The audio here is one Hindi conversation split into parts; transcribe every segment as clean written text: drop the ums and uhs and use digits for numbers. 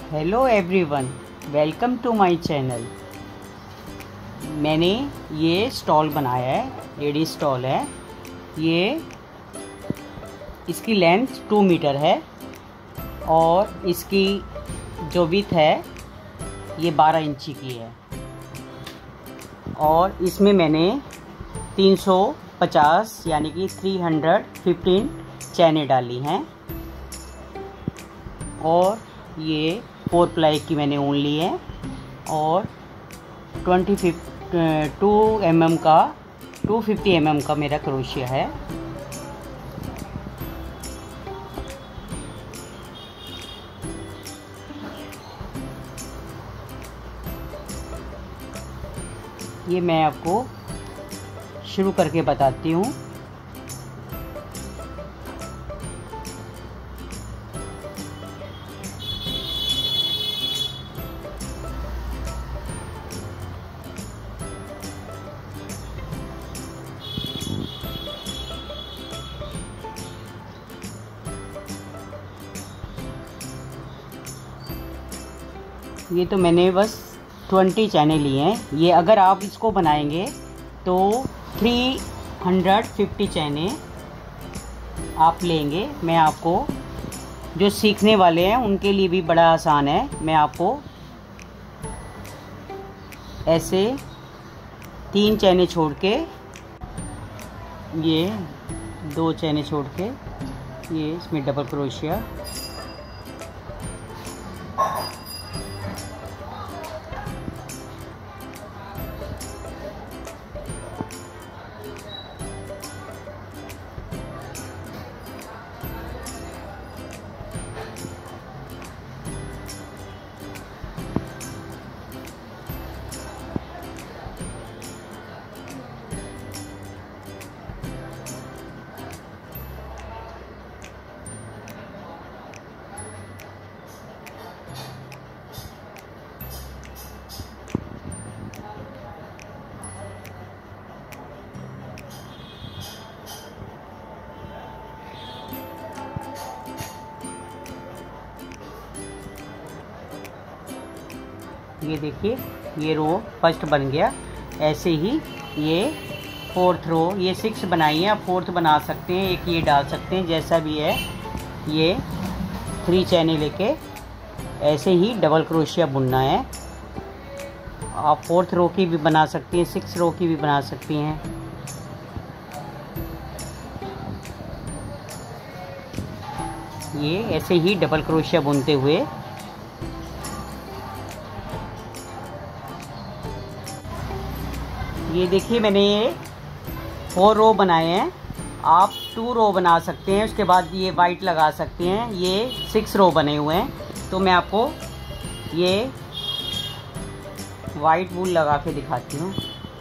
Hello everyone, welcome to my channel. मैंने ये स्टॉल बनाया है, लेडी स्टॉल है ये। इसकी लेंथ 2 मीटर है और इसकी जो विड्थ है ये 12 इंची की है। और इसमें मैंने 350 यानी कि 315 चैनें डाली हैं। और ये 4 प्लाई की मैंने ऊन ली है और 250 mm का मेरा क्रोशिया है। ये मैं आपको शुरू करके बताती हूँ। ये तो मैंने बस 20 चैने लिए हैं। ये अगर आप इसको बनाएंगे तो 350 चैने आप लेंगे। मैं आपको जो सीखने वाले हैं उनके लिए भी बड़ा आसान है। मैं आपको ऐसे 3 चैने छोड़ के, ये 2 चैने छोड़ के, ये इसमें डबल क्रोशिया, ये देखिए ये रो फर्स्ट बन गया। ऐसे ही ये 4th रो, ये 6 बनाई है, आप 4th बना सकते हैं, एक ये डाल सकते हैं, जैसा भी है। ये 3 चैने लेके ऐसे ही डबल क्रोशिया बुनना है। आप 4th रो की भी बना सकती हैं, 6th रो की भी बना सकती हैं। ये ऐसे ही डबल क्रोशिया बुनते हुए ये देखिए मैंने ये 4 रो बनाए हैं। आप 2 रो बना सकते हैं, उसके बाद ये वाइट लगा सकते हैं। ये 6 रो बने हुए हैं, तो मैं आपको ये वाइट वूल लगा के दिखाती हूँ।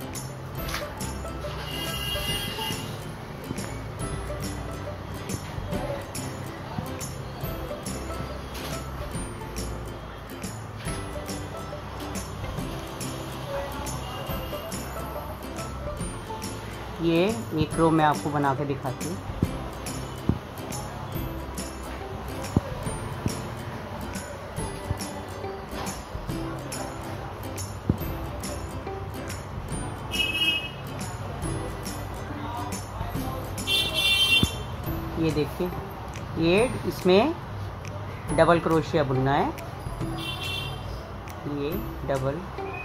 ये एक रो मैं आपको बना के दिखाती हूँ। ये देखिए, ये इसमें डबल क्रोशिया बुनना है। ये डबल,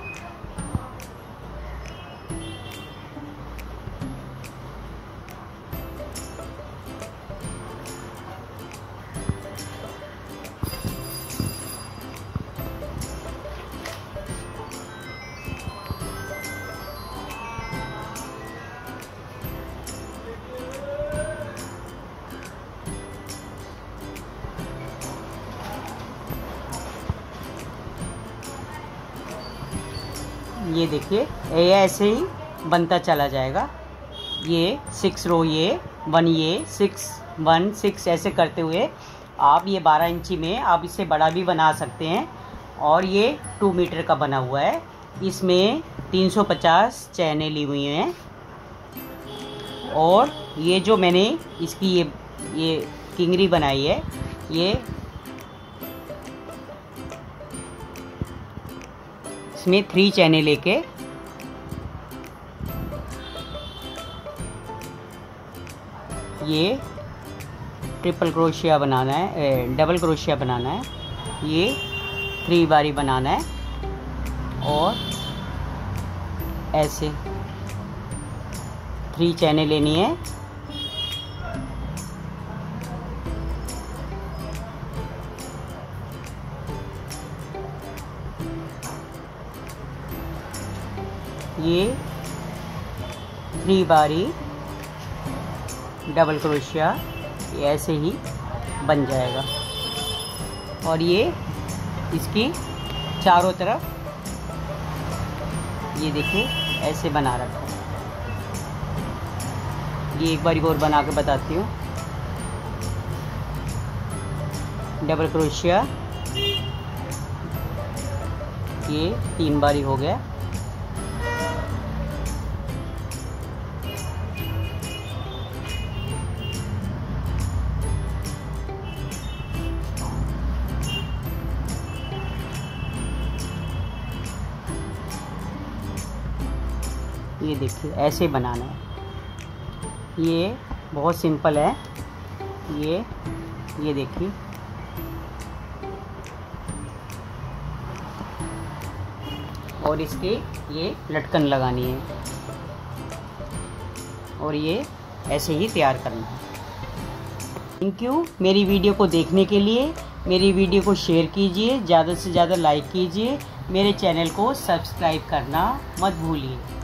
ये देखिए ये ऐसे ही बनता चला जाएगा। ये 6 रो, ये 1, ये 6 1 6 ऐसे करते हुए आप ये 12 इंची में आप इससे बड़ा भी बना सकते हैं। और ये 2 मीटर का बना हुआ है। इसमें 350 चैने ली हुई हैं। और ये जो मैंने इसकी ये किंगरी बनाई है, ये इसमें 3 चैने लेके ये ट्रिपल क्रोशिया बनाना है, डबल क्रोशिया बनाना है, ये 3 बारी बनाना है और ऐसे 3 चैने लेनी है। ये 3 बारी डबल क्रोशिया ऐसे ही बन जाएगा और ये इसकी चारों तरफ ये देखिए ऐसे बना रखा है। ये एक बार और बना के बताती हूँ। डबल क्रोशिया ये 3 बारी हो गया। ये देखिए ऐसे बनाना है। ये बहुत सिंपल है। ये देखिए और इसके ये लटकन लगानी है और ये ऐसे ही तैयार करना है। थैंक यू मेरी वीडियो को देखने के लिए। मेरी वीडियो को शेयर कीजिए, ज़्यादा से ज़्यादा लाइक कीजिए, मेरे चैनल को सब्सक्राइब करना मत भूलिए।